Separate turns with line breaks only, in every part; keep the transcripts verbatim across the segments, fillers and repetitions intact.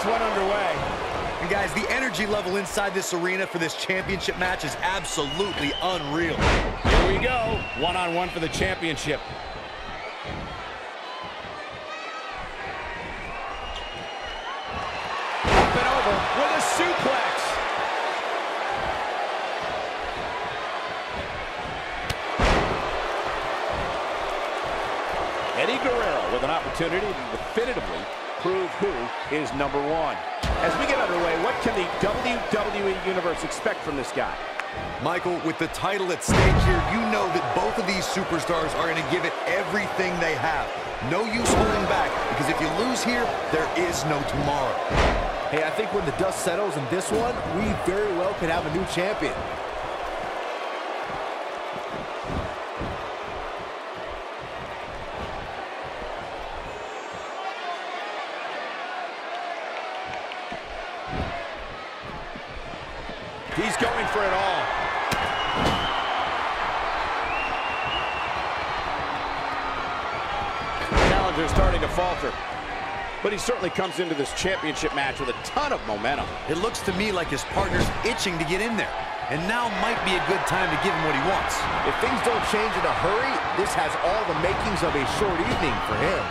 this one underway.
And guys, the energy level inside this arena for this championship match is absolutely unreal.
Here we go. One-on-one for the championship. Up and over with a suplex. Eddie Guerrero with an opportunity to definitively prove who is number one. As we get underway, what can the W W E Universe expect from this guy?
Michael, with the title at stake here, you know that both of these superstars are going to give it everything they have. No use holding back, because if you lose here, there is no tomorrow.
Hey, I think when the dust settles in this one, we very well could have a new champion.
He's going for it all. Challenger's starting to falter. But he certainly comes into this championship match with a ton of momentum.
It looks to me like his partner's itching to get in there. And now might be a good time to give him what he wants.
If things don't change in a hurry, this has all the makings of a short evening for him.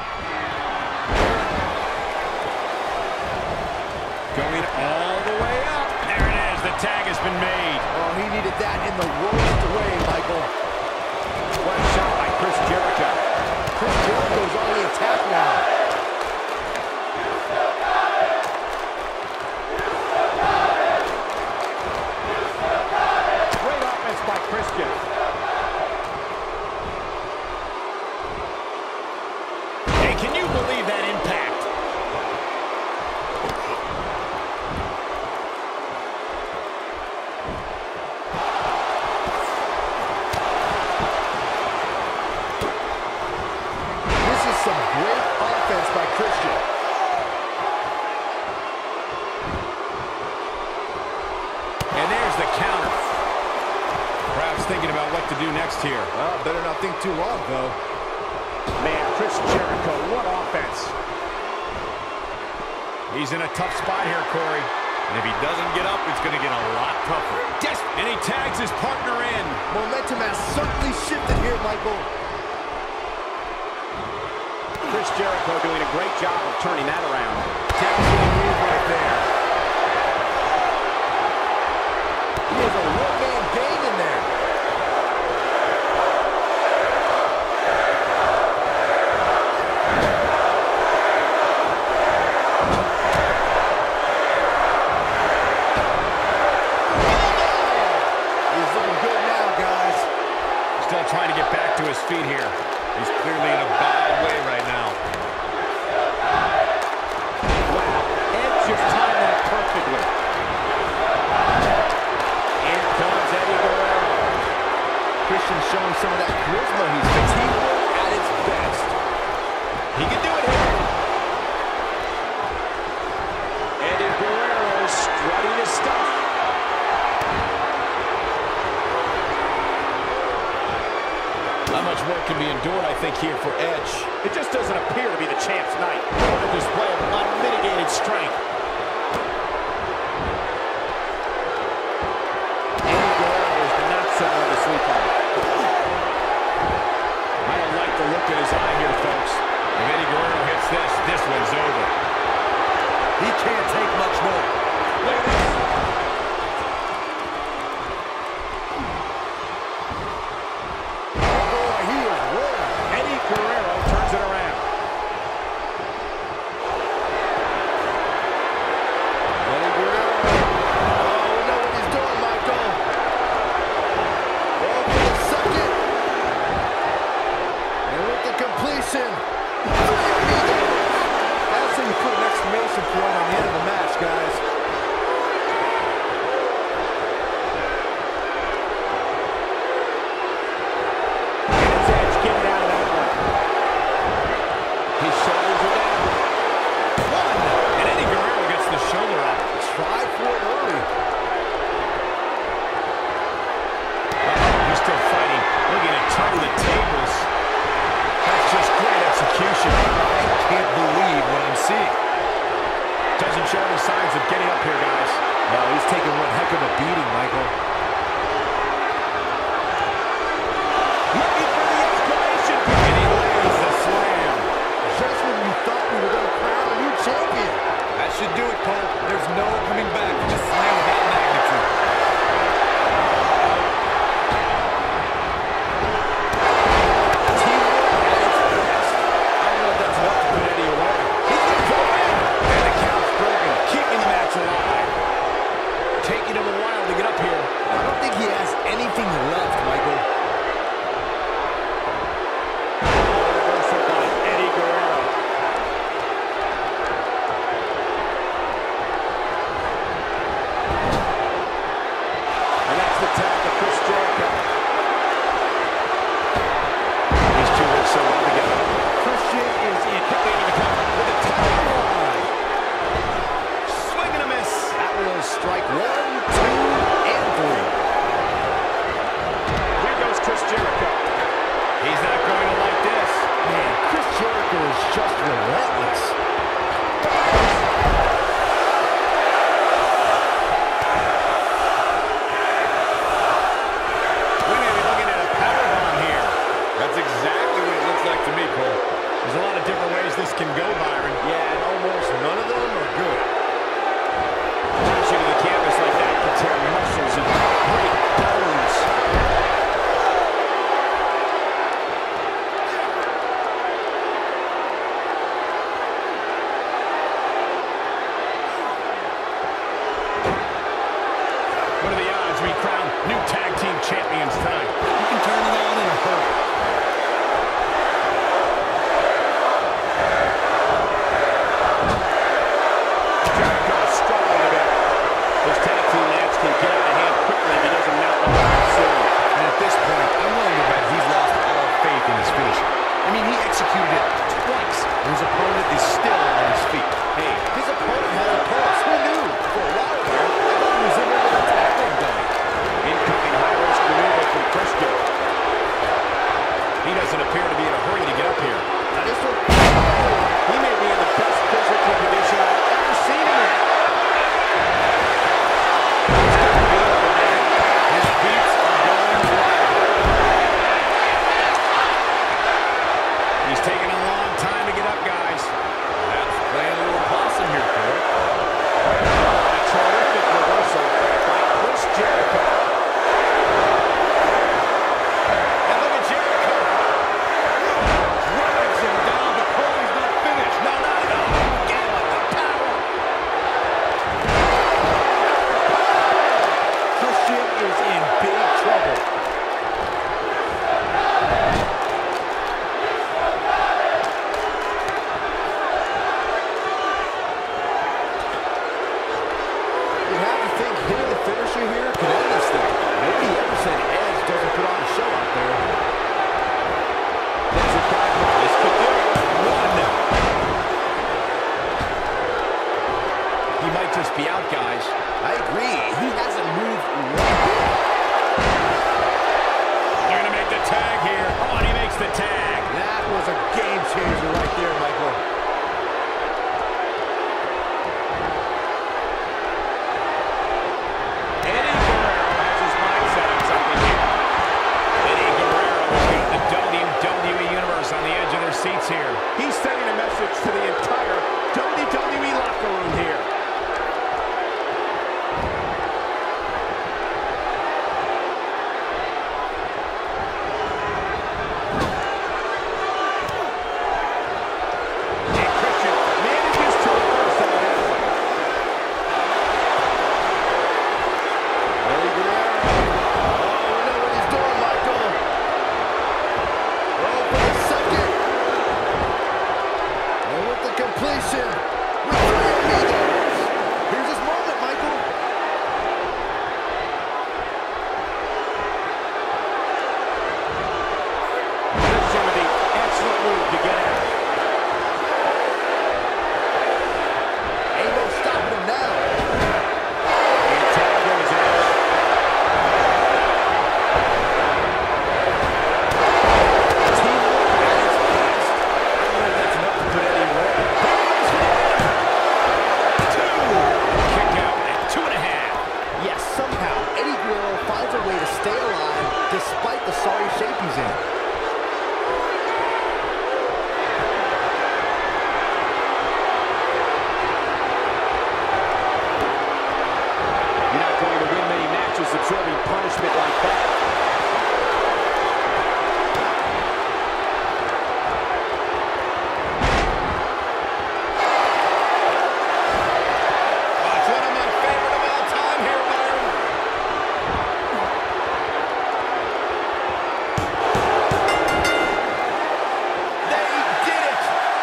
Going all the way up. There it is. The tag has been made.
Oh, he needed that in the worst way, Michael.
What a shot by Chris Jericho.
Chris Jericho's on the attack now.
Great offense by Christian. Hey, can you believe that impact?
Some great offense by Christian.
And there's the counter. Perhaps thinking about what to do next here.
Well, better not think too long, though.
Man, Chris Jericho, what offense. He's in a tough spot here, Corey. And if he doesn't get up, it's going to get a lot tougher. Yes, and he tags his partner in.
Momentum has certainly shifted here, Michael.
Chris Jericho doing a great job of turning that around. Dazzling move right there.
He has a one-man gang in there. He's looking good now, guys.
Still trying to get back to his feet here. He's clearly in a bad way right now. Wow, Edge just timed that perfectly. In comes Eddie Guerrero.
Christian showing some of that charisma he's fixing at its best.
He can do it here. Eddie Guerrero strutting his stuff. Not much work can be endured, I think, here for Edge. It just doesn't appear to be the champ's night. What a display of unmitigated strength. Eddie Guerrero is not someone to sleep on. I don't like the look in his eye here, folks. If Eddie Guerrero hits this, this one's over.
He can't take much more.
Look at this. Guerrero turns it around.
seats here.
He's sending a message to the entire W W E locker room here. And Christian manages to reverse that one.
Eddie Guerrero. Oh, we know what he's doing, Michael. Oh, for the second. And with the completion. With three amigos. Here's his moment, Michael.
Christian with the excellent move to get out.
Ain't no stopping him now.
And tag goes out. Teamwork at its best. I don't know if that's enough to put Eddie away.
Two. Kick out at two and a half.
Yes, somehow Eddie Guerrero finds a way to stay alive despite the sorry shape he's in.
You're not going to win many matches absorbing punishment like that.
Oh, it's one of my favorite of all time here, Byron. They did it.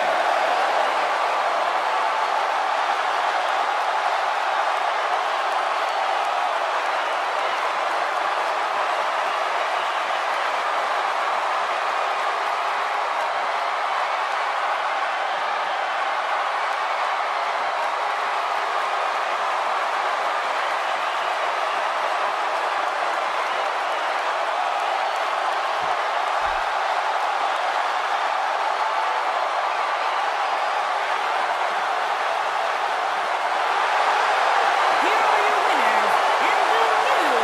Here are your winners and the new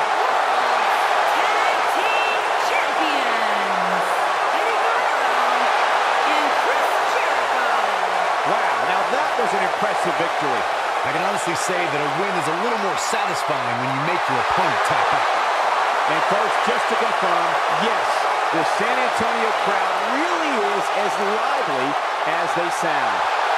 Tag Team Champions, Eddie Guerrero and Chris Jericho.
Wow, now that was an impressive victory.
I can honestly say that a win is a little more satisfying when you make your opponent tap out.
And folks, just to confirm, yes, the San Antonio crowd really is as lively as they sound.